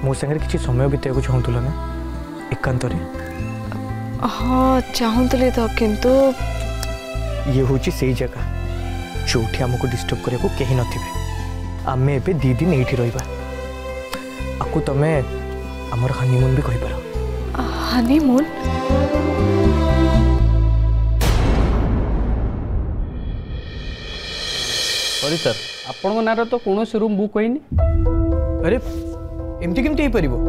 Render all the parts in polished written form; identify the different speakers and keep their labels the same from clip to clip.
Speaker 1: मो संगे किसी समय बिताइक चाहूल ना एकांत?
Speaker 2: हाँ चाहूली तो किंतु
Speaker 1: ये हूँ से जगह जो आमको डिस्टर्ब करने को कहीं नथिबे। आमे एबे 2 दिन एठी रहिबा। आकु तमे हमर हनीमून भी कहि पारो।
Speaker 2: हनीमून?
Speaker 3: सॉरी सर, आपन नारे तो कौन सी रूम बुक होइनी।
Speaker 1: अरे एमती केमती हे परिबो?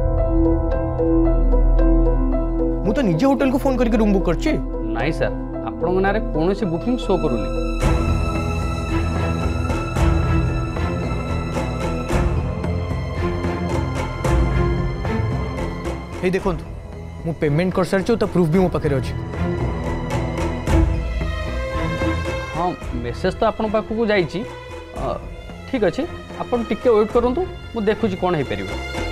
Speaker 1: मु तो निजे होटल को फोन करके रूम बुक करछि।
Speaker 3: नहीं सर, आपन नारे कौन सी बुकिंग शो करूनी।
Speaker 1: हे देखो मु पेमेंट कर सारी तो प्रूफ भी मो पाखे अच्छे।
Speaker 3: हाँ मेसेज तो आपण पाखक जाइए। ठीक अच्छे आपन टिके वेट करूँ मु देखुची कौन हो पार।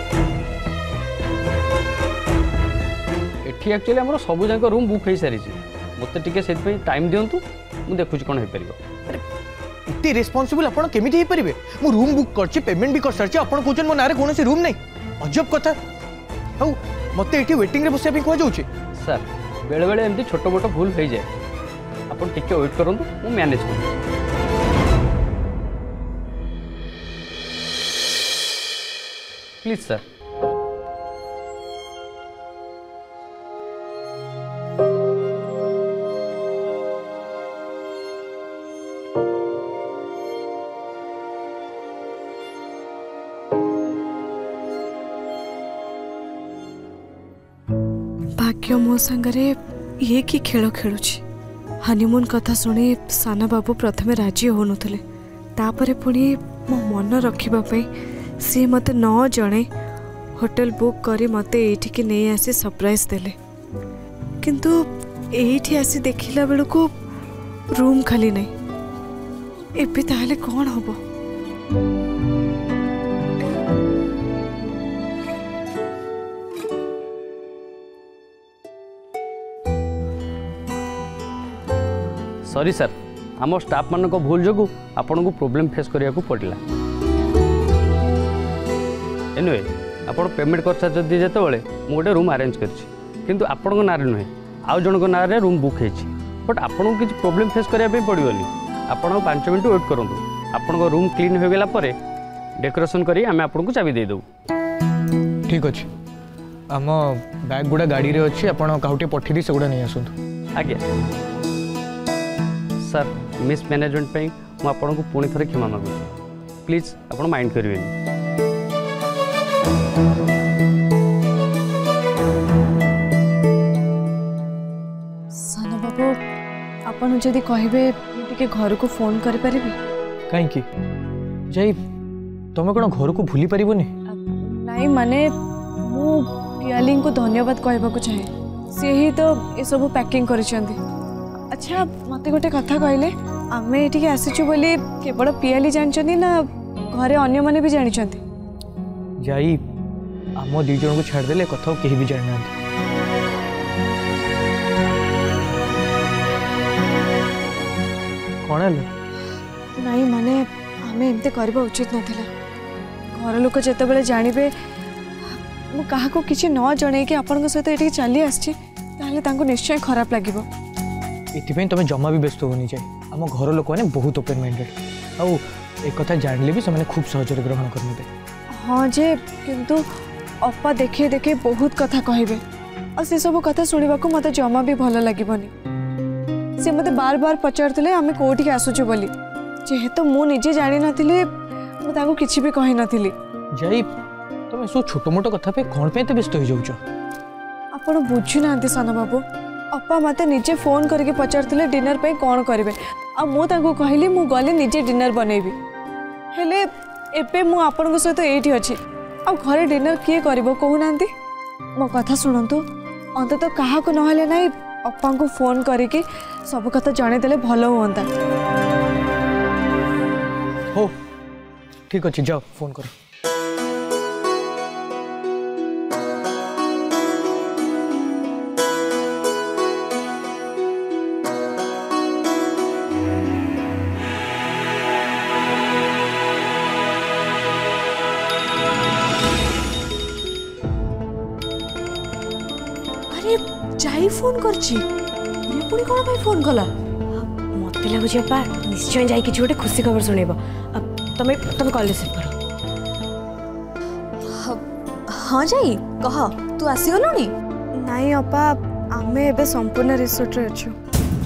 Speaker 3: एठी एक्चुअली हमर सबु जाक रूम बुक हो सारी मत टिके से टाइम दिंतु मु देखुची कौन हो पार।
Speaker 1: इतनी रेस्पॉन्सिबल आपन केमिति हे परिबे? मु रूम बुक करछि पेमेंट भी कर सारी आपन कहउछन मो नारे कोनोसी रूम नहीं। अजब कथा। औ मते एठी वेटिंग रे बसिया भी कह जाउछि।
Speaker 3: सर बेले बेले एमती छोट मोट भूल हो जाए आपन टिके वेट करूँ मु मैनेज कर। Please sir.
Speaker 2: भाग्य मो संगरे ये कि खेल खेलुछि। हनीमून कथा शुणी साना बाबू प्रथम राजी होनुथिले तापरे पुणी मो मन रखिबा पई सी मते न जणे होटल बुक करी मते एठी के नै आसी सरप्राइज देले। किंतु एठी आसी देखिला बेलू को रूम खाली नै। एबे ताले कोन होबो?
Speaker 3: सॉरी सर, आम स्टाफ मान भूल जो आपन को प्रॉब्लम फेस करिया को पड़ला। एनीवे आपन पेमेंट कर सार जदी जेते बेले मु गोटे रूम अरेंज करछि किंतु आपन को नारे नुहे आउ जन को नारे रूम बुक हेछि। बट आपन को किछि प्रॉब्लम फेस करिया पे पड़ियोनी। आपन 5 मिनिट वेट करंतु। आपन को रूम क्लीन हो गेला परे डेकोरेशन करी आमे आपन को चाबी दे दउ।
Speaker 1: ठीक अछि। आम बैग गुडा गाड़ी रे अछि आपन काउटे पठी दी से गुडा नै आसुंतु।
Speaker 3: आज्ञा सर, मिस मैनेजमेंट पे मु आपन को पुणी थरे क्षमा मांगु। प्लीज आपन माइंड करिवेनी।
Speaker 2: साना बाबू आपन जदी कहबे टिके घर को फोन करि परिबे?
Speaker 1: काई की जय तमे कोन घर को भूली परिबोनी?
Speaker 2: नहीं माने मु पियालिंग को धन्यवाद कहबा को चाहे। से ही तो ए सब पैकिंग करिसेंती। अच्छा मते गोटे कथा कहले आमे एठी आसीछु बोली केवल पियाली जानचंती ना घरे अन्य माने भी जानिचंती?
Speaker 1: जाई आम 2 जन को छाड़ देले कथा केही भी जानना। कौन है?
Speaker 2: नहीं माने आमे एमते करबा उचित नथिला। घर लोक जते बेले जानिबे मु काहा को किछि न जणे कि आपन को सहित एठी चली आछि ताले तांको निश्चय खराब लागिबो।
Speaker 1: इतिपई तुम जमा भी व्यस्त होनी चाहिए। आम घर लोक मैंने बहुत ओपन माइंडेड आउ एक कथा जानले भी से खूब सहज ग्रहण करने। हाँ
Speaker 2: जे किंतु अपा देखे देखे बहुत कथा कहबे और से सब कथा सुनिबा को मते जमा भी भल लागिबनी। से मते बार बार पचारथिले आमे कोठी आसुछु बोली जेहेतु मु निजे जानि नथिले मु ताको किछि भी कहि नथिली।
Speaker 1: जाई तुम सो छोट मोट कथा पे कोन पे एते व्यस्त हो जाउछो?
Speaker 2: आपण बुझु नांती साना बाबू। अपा मते निजे फोन करके पचारथिले डिनर पे कौन करेंगे आ मु ताको कहली मु गले निजे डिनर बनैबी। हेले एबे मु आपन को सहित एठी अछि आ घरे डिनर किए करबो कहू नांती? मो कथा सुनंतु अंत तो कहा को नहले नाही अपा को फोन करके सब कथा जाने देले भलो होंता।
Speaker 1: हो ठीक अछि जाओ फोन करो।
Speaker 2: जाई फोन करची ये पुणी कोन भाई फोन कला
Speaker 4: मत लगुच अपा निश्चय जाई किछि गोटे खुशी खबर सुनेब तमे तमे कॉल रिसीव करो
Speaker 2: हाँ जाई कह तू आसी गलुनी
Speaker 5: नाई अपा आमे एबे संपूर्ण रिसोर्ट रे अछु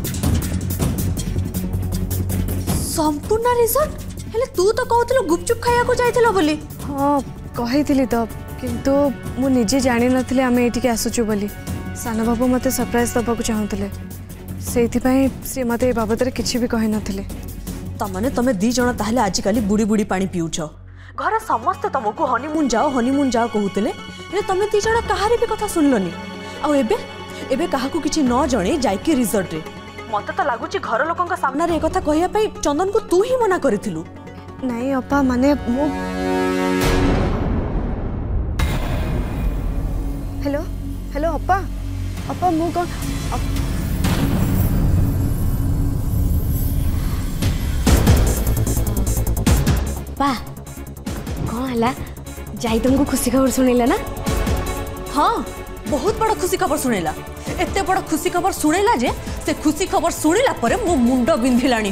Speaker 2: संपूर्ण रिसोर्ट हेले तू तो कहतलो गुपचुप खाया को जाइथिलो बोली
Speaker 5: हाँ कही तो किंतु मु निजे जानी नथिले आमे एटिके आसुचु बोली साना बाबू मते सरप्राइज दबाकू चाहुतले सेइथिपई से मते ए बाबद रे किछि भी कहि नथिले
Speaker 2: तमने तमे दी जण ताहले आज काली बुड़ी बुड़ी पानी पिउछ घर समस्त तुमको हनीमून जाओ कहूतले रे तमे दी जण कहारे भी कथा सुनलनी आ एबे काहाकू किछि न जणे जाइके रिसोर्ट रे मते तो लागुची घर लोकन का सामना रे ए कथा कहिया पई चंदन को तू ही मना करिथिलु
Speaker 5: नाई अपा माने मु हेलो हेलो अपा अपा मु कोन
Speaker 4: पा कौन हला जाई तुमको खुशी खबर सुनेला ना
Speaker 2: हाँ बहुत बड़ा खुशी खबर सुनेला एते बड़ा खुशी खबर सुनेला जे से खुशी खबर सुनिला परे मो मुंड बिंधिलानी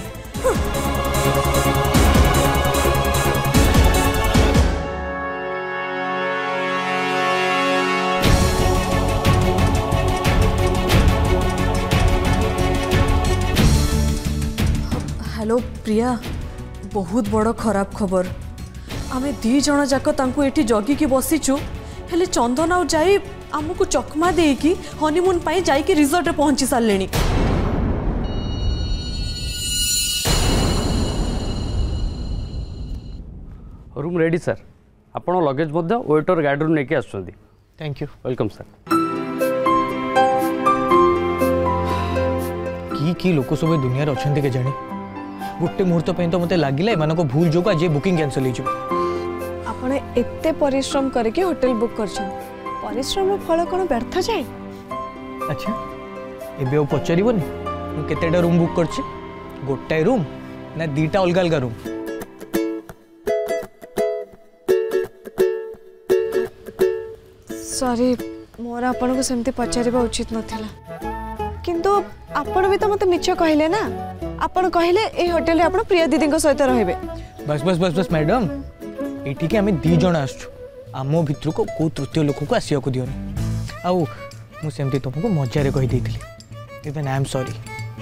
Speaker 2: हेलो प्रिया बहुत बड़ खराब खबर आमे दी जण जाक तांको एठी जगी की बसीचु हेले चंदन आउ जाई आमको चकमा देकी हनीमून पाई जाई रिसोर्ट रे पहुंची सारलेनी
Speaker 3: रूम रेडी सर आपण लगेज मध्य वेटर गाड़ी रू नेकी आछुंदी
Speaker 1: थैंक यू
Speaker 3: वेलकम सर
Speaker 1: की लोक सब दुनिया रे अछंती के जाने गोटे मुहूर्त पे तो मते लागिला एमानको भूल जोग आज बुकिंग कैंसिल हो
Speaker 5: आपण एते परिश्रम करके होटल बुक करछन परिश्रम रो फल कोन व्यर्थ जाय
Speaker 1: अच्छा एबे ओ पचारिबोनी मु केतेटा रूम बुक करछि गोटाई रूम ना दीटा अलग अलग रूम
Speaker 5: सॉरी मोर आपण को सेमती पचारिबा उचित नथिला किंतु आपण भी तो मते मिछ कहिले ना आपण कहिले ए होटल रे आपण प्रिया दीदी को सहित रहबे
Speaker 1: बस बस बस बस मैडम एठी के हमें दी जण आछू आमो भितर को को तृतीय लोक को आसिया को दियोनी आउ मु सेमती तुमको मजा रे कहि देथिली इवन आई एम सॉरी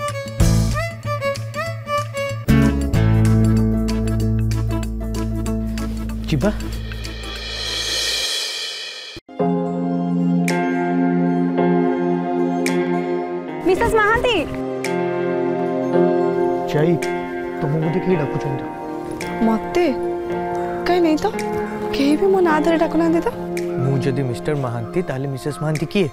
Speaker 1: जिबा
Speaker 5: मिसेस महांती
Speaker 1: जाई तुम मुझे कि डाकु चंद
Speaker 5: मते कहीं नहीं तो कहीं भी मो ना धरे डाकु ना दे तो
Speaker 1: मु जदी मिस्टर महांती ताले मिसेस महांती किए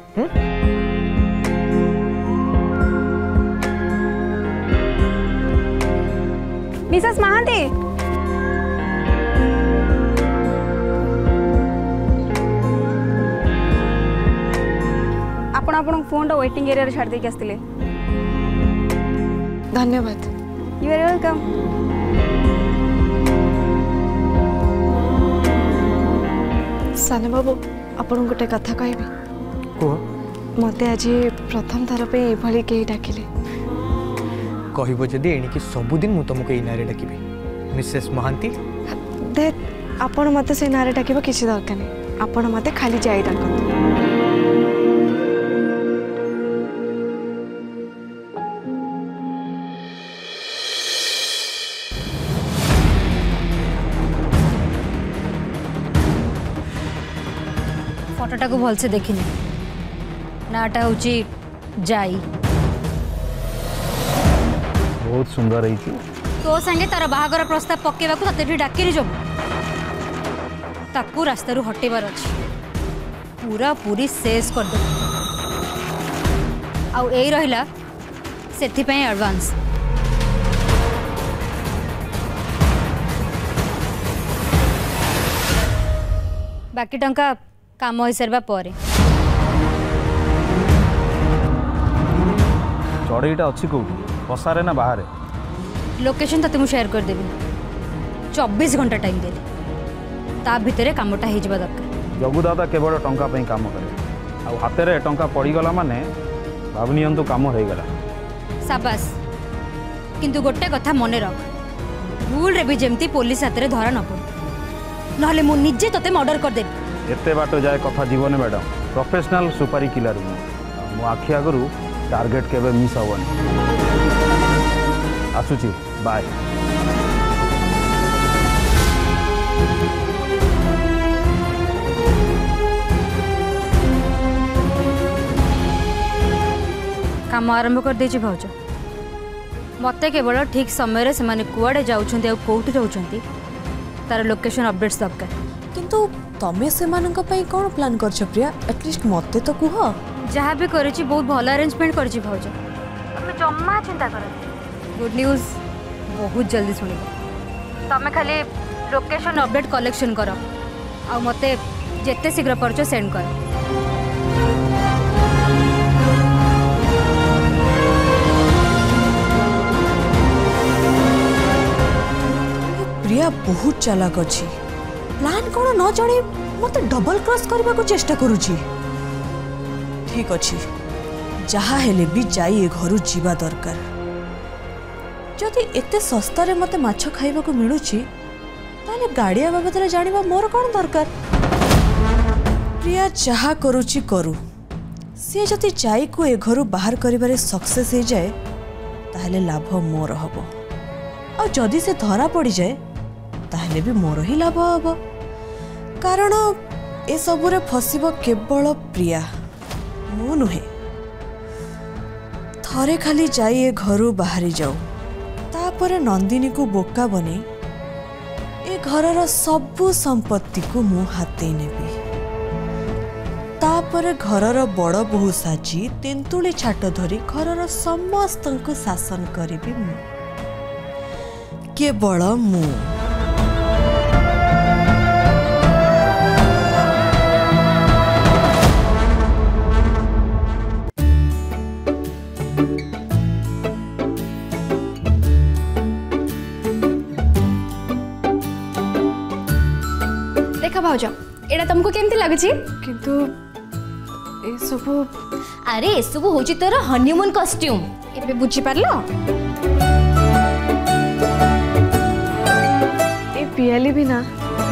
Speaker 5: मिसेस महांती
Speaker 6: आपण आपण फोन टा वेटिंग एरिया रे छाड़ दे के आस्तिले
Speaker 5: धन्यवाद
Speaker 6: यू आर वेलकम
Speaker 5: साने बाबू आपण गोटे कथा कहबी
Speaker 1: को
Speaker 5: मते आज प्रथम थर पे एभली के डाकिले
Speaker 1: कहबो जदी एणिकी सबुदिन मु तुमको ई नारे डाकिबी मिसेस महांती
Speaker 5: दे आपण मते से नारे डाकिबो किछि दरकार नै आपण मते खाली जाई डाकंतु
Speaker 7: फोटोटा को भल से देखिनी नाटा होची जाई
Speaker 8: बहुत सुंदर है
Speaker 7: तो संगे तार बाहागर प्रस्ताव पकेवा को तते भी डाकिरी जब ताकू रास्ता रु हटेबार अछि पूरा पूरी शेष कर दे आउ एई रहिला सेथि पय एडवांस बाकी टंका काम हो सरबा परे
Speaker 8: चढ़ईटा अच्छी कौटी बसारे ना बाहर
Speaker 7: लोकेशन तते मु शेयर कर देबी 24 घंटा टाइम दे ता भितरे कामटा हे जबा दरकार
Speaker 8: जगु दादा केवल टंका पे काम करे ଆଉ ହାତରେ ଟଙ୍କା पड़गला माने भावनियंतु काम हो गला।
Speaker 7: साबास किंतु गोटे कथा मन रख भूल रे भी जमती पुलिस हाथ में धरा न पड़ नहले मु निजे तते मर्डर कर देबी।
Speaker 8: एते बाट जाए कथा जीवन मैडम प्रोफेशनल सुपारी किलर मो आखि आगु टार्गेट केबे मिस हबनी। आसुची बाय।
Speaker 7: काम आरंभ कर देछि भाउज मते केवल ठीक समय से माने कुआडे जाउछन्ती आ कोठी रहउछन्ती तार लोकेशन अपडेट्स दरकार।
Speaker 2: किंतु तमे सेमानंक पई कोन प्लान करछ प्रिया एटलीस्ट मते तो कुह।
Speaker 7: जहाँ भी करिछि बहुत भल अरेंजमेंट करिछि भाउज तमे जम्मा चिंता कर। गुड न्यूज बहुत जल्दी सुनिबो तमे खाली लोकेशन अपडेट कलेक्शन कर आ मते जेते शीघ्र परचो सेंड कर।
Speaker 2: प्रिया बहुत चालाक अछि प्लान कोन न जाने मते डबल क्रॉस करबा को चेष्टा करूछि। ठीक अछि जहा हेले भी जाई ए घरु जीवा दरकार। जदि एते सस्ता रे मते माछ खाइबा को मिलुछि ताले गाड़िया बाबतरे जानिबा मोर कोन दरकार। प्रिया जहा करूछि करू से जति जाई को ए घरु बाहर करिबारे सक्सेस हे जाए ताले लाभ मोर हबो और जदि से धरा पड़ी जाए ताहले भी मोर ही लाभ हबो कारण ए सबुरे फसिबो केवल प्रिया मु नुहे। थरे खाली जाई ए घरु बाहरी जाऊ तापरे नंदिनी को बोका बने ए घरर सबु संपत्ति को मु हाते नेबी तापरे घरर बड़ बहु साजी तेंतुली छाट धरी घरर समस्त को शासन करिबी मु केवल मु।
Speaker 6: देखा भाउज एटा तुमको केमती लागुची
Speaker 5: किंतु ए सब
Speaker 7: अरे ए सब होची तोर हनीमून कॉस्ट्यूम
Speaker 6: एबे बुझी पारलो।
Speaker 5: ए पियाली भी ना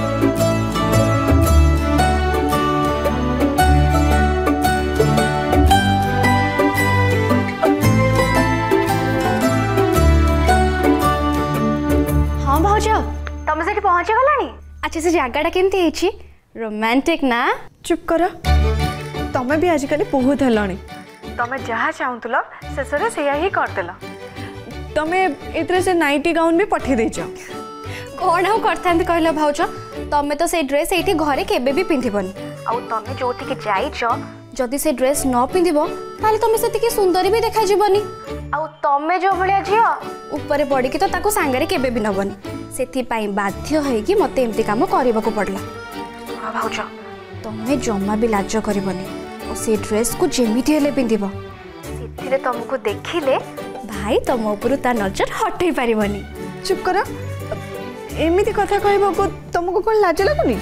Speaker 6: हाँ भाउज तुम से पहुंची गलानी। अच्छा से जगाटा केमती है रोमांटिक ना।
Speaker 5: चुप कर तमे भी आजिकल बहुत हेलानी तमे जहाँ चाहूल शेष से ही करदेल तमे इतरे से नाइटी गाउन भी पठे देच
Speaker 6: कौन आउ करता कहल भाउज तमे तो से ड्रेस ये घरे केबे भी पिंधिबनी आउ तमे जोटिके जाइछ जदि से ड्रेस न पिंधिबो ताले तमे सेतिके सुंदर भी देखा जीवनी आउ तमे जो भलिया झियो ऊपर पड़ी कि तो ताको सांगरे केबे भी नबनी सेथि पई बाध्य है कि मते एमती काम करबा को पड़ला। हां भाउज तमे जम्मा भी लाज करबनी और से ड्रेस को जेमिति हेले पिंधिबो सेथिले तुमको देखिले भाई तुम ऊपर ता नजर हटई पारिबनी।
Speaker 5: चुप कर एमिति कथा कहबो को तुमको कोन लाज लागुनी।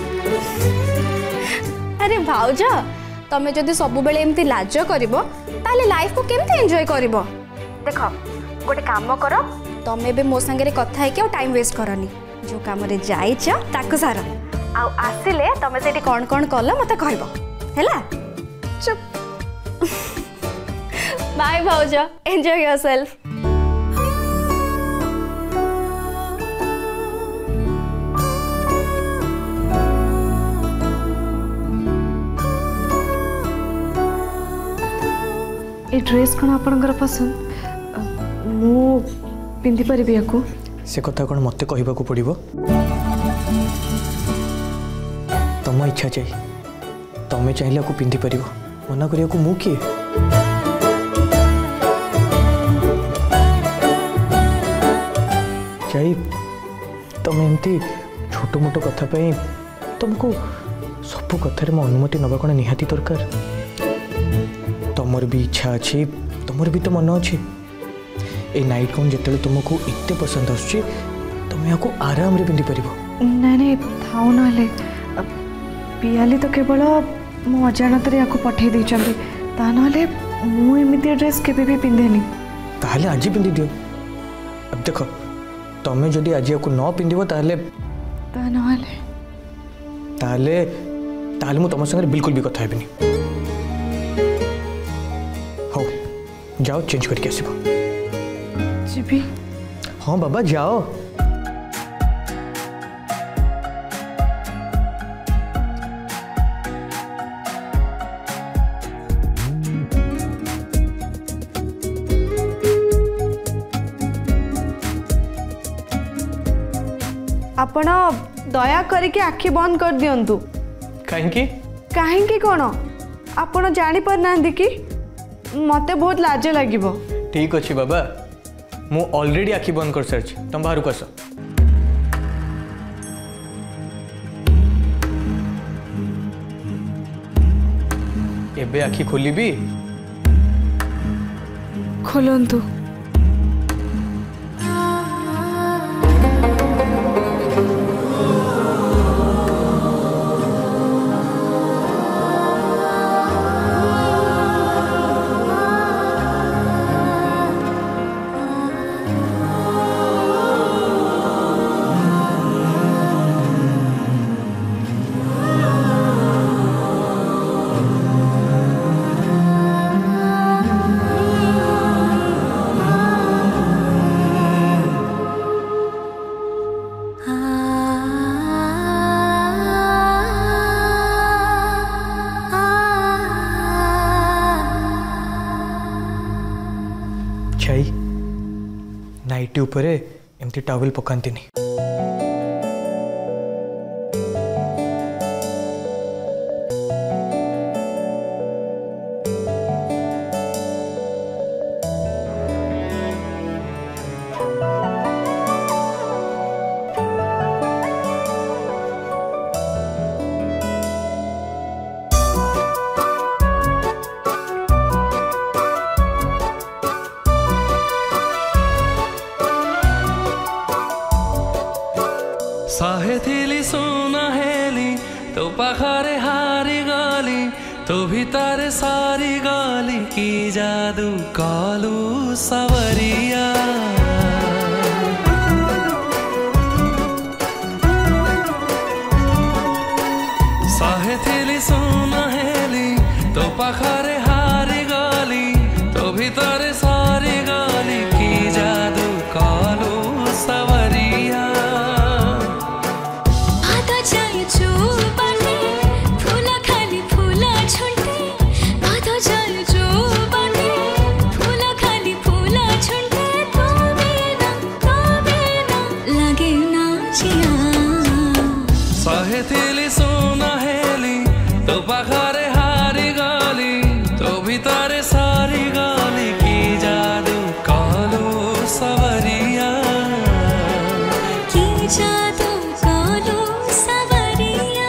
Speaker 6: अरे भाउज तमे जदि सब बेले एमती लाज करिवो ताले लाइफ को केमते एन्जॉय करिवो। देखो गोटे काम करो तमे बे मो संगे कथा है कि टाइम वेस्ट करनी जो काम रे जाइछ ताको सार आ आसिले तमे सेठी कोन कोन कल मते कहबो हैला। चुप बाय भाउज एन्जॉय योरसेल्फ।
Speaker 5: ए ड्रेस कौन आपणकर पसंद मु पिंधि परिबि याकू
Speaker 1: से कथा कौन मते कहबा को पड़िबो तम इच्छा चाहिए तमे चाहिए को पिंधि परिबो मना करिया को मु किए। चाहिए तमे एमती छोट मोट कथा पे तुमको सब कथार मो अनुमति नबा कौन निहाती दरकार। तुमर भी इच्छा अच्छी तुमर भी तो मन अच्छे ए नाइट गाउन जिते तुमको एत पसंद आसुची तुम यहाँ आराम रे पिंधि पार।
Speaker 5: नहीं नहीं थाऊ ना पियाली तो केवल मो अजाणत या पठे देइचंती ता नहले मु एमिति ड्रेस केबे भी पिंधेनी
Speaker 1: ताहले आज पिंधि दियो। अब देख तमें जदि आज को न पिंधिबो ताहले ताहले ताहले मु तुम संगे बिल्कुल भी कथा हेबिनी। हो जाओ चेंज करके आसिबो।
Speaker 5: जीबी
Speaker 1: हाँ बाबा जाओ।
Speaker 5: आपण दया करके आखि बंद कर दियंतु।
Speaker 1: कहीं
Speaker 5: कहीं कौन आपण जानी पर नांदी कि मते बहुत लाज लागिबो।
Speaker 1: ठीक अच्छे बाबा मु ऑलरेडी आखि बंद कर सारी तुम बाहर को आस। एबे आखि खोली भी
Speaker 5: खोलंतु।
Speaker 1: नाइटी ऊपर एमती टावेल पकाती नहीं।
Speaker 9: साहे थिली सोना हेली तो पाखारे हारी गाली तो भीतर सारी गाली की जादू कालू सवरिया। साहे थिली सोना हेली तो पाखारे हारी गाली तो भीतर सारी गाली की जादू कालू सवरिया। साहे थिली सोना हेली तो पाखारे हारी गाली तो भीतर सारी गाली की जादू कालू सवरिया। की जादू कालू सवरिया।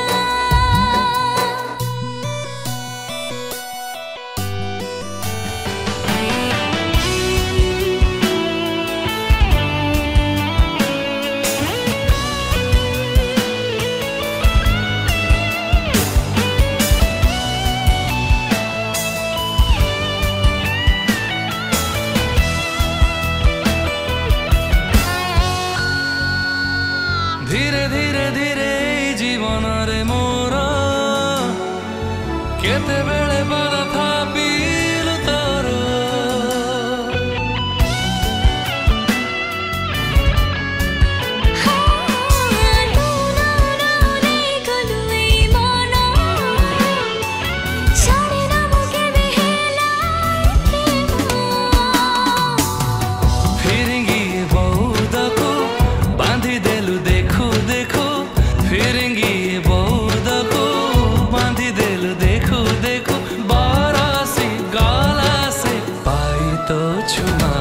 Speaker 9: धीरे धीरे धीरे जीवन रे मोरा केते बेले बारा था पीलु तोर। फिरिंगी बौद को बांधी देलु देखो देखो फिरिंगी बौद को बांधी देलु देखो देखो बारासी गाला से पाई तो छुमा।